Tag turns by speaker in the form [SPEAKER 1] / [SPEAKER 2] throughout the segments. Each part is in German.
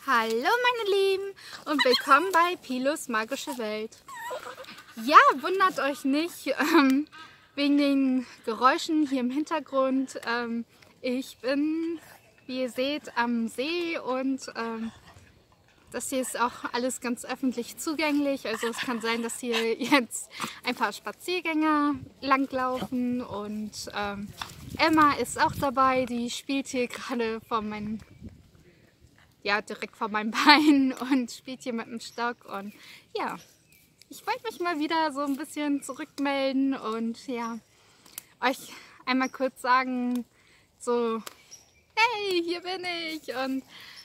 [SPEAKER 1] Hallo meine Lieben und willkommen bei Pilos magische Welt. Ja, wundert euch nicht wegen den Geräuschen hier im Hintergrund. Ich bin, wie ihr seht, am See und das hier ist auch alles ganz öffentlich zugänglich. Also es kann sein, dass hier jetzt ein paar Spaziergänger langlaufen und Emma ist auch dabei. Die spielt hier gerade direkt vor meinem Bein und spielt hier mit dem Stock. Und ja, ich wollte mich mal wieder so ein bisschen zurückmelden und ja, euch einmal kurz sagen, so, hey, hier bin ich, und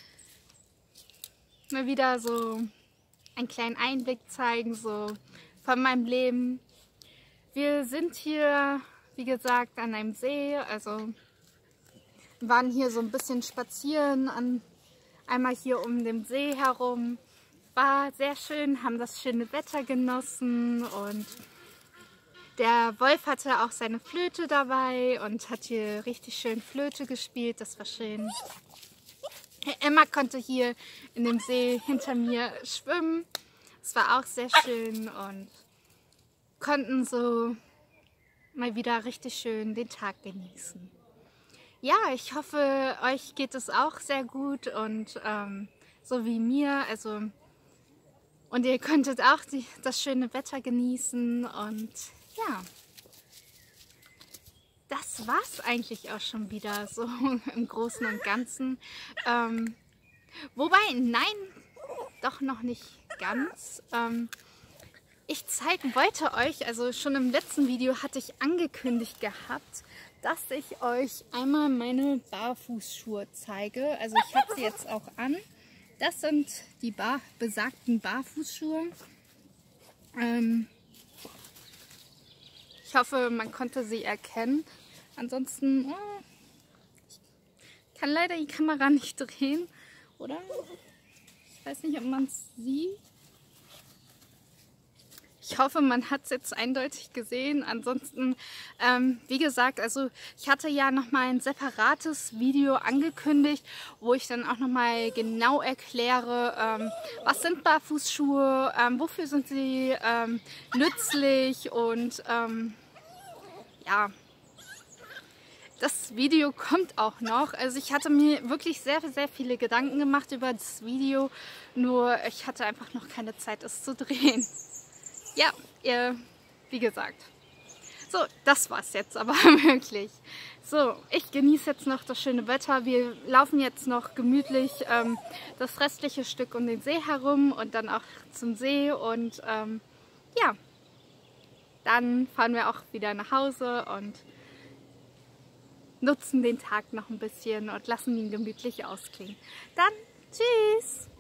[SPEAKER 1] mal wieder so einen kleinen Einblick zeigen, so von meinem Leben. Wir sind hier, wie gesagt, an einem See, also waren hier so ein bisschen spazieren, einmal hier um den See herum. War sehr schön, haben das schöne Wetter genossen und der Wolf hatte auch seine Flöte dabei und hat hier richtig schön Flöte gespielt, das war schön. Emma konnte hier in dem See hinter mir schwimmen, es war auch sehr schön und konnten so mal wieder richtig schön den Tag genießen. Ja, ich hoffe, euch geht es auch sehr gut und so wie mir, also und ihr könntet auch das schöne Wetter genießen und ja, das war's eigentlich auch schon wieder so im Großen und Ganzen. Wobei, nein, doch noch nicht ganz. Ich wollte euch, also schon im letzten Video hatte ich angekündigt gehabt, dass ich euch einmal meine Barfußschuhe zeige. Also ich habe sie jetzt auch an. Das sind die besagten Barfußschuhe. Ich hoffe, man konnte sie erkennen. Ansonsten, ich kann leider die Kamera nicht drehen, oder? Ich weiß nicht, ob man es sieht. Ich hoffe, man hat es jetzt eindeutig gesehen. Ansonsten, wie gesagt, also ich hatte ja nochmal ein separates Video angekündigt, wo ich dann auch nochmal genau erkläre, was sind Barfußschuhe, wofür sind sie nützlich und ja, das Video kommt auch noch. Also ich hatte mir wirklich sehr, sehr viele Gedanken gemacht über das Video, nur ich hatte einfach noch keine Zeit, es zu drehen. Ja, wie gesagt. So, das war's jetzt aber wirklich. So, ich genieße jetzt noch das schöne Wetter. Wir laufen jetzt noch gemütlich das restliche Stück um den See herum und dann auch zum See. Und ja, dann fahren wir auch wieder nach Hause und nutzen den Tag noch ein bisschen und lassen ihn gemütlich ausklingen. Dann tschüss!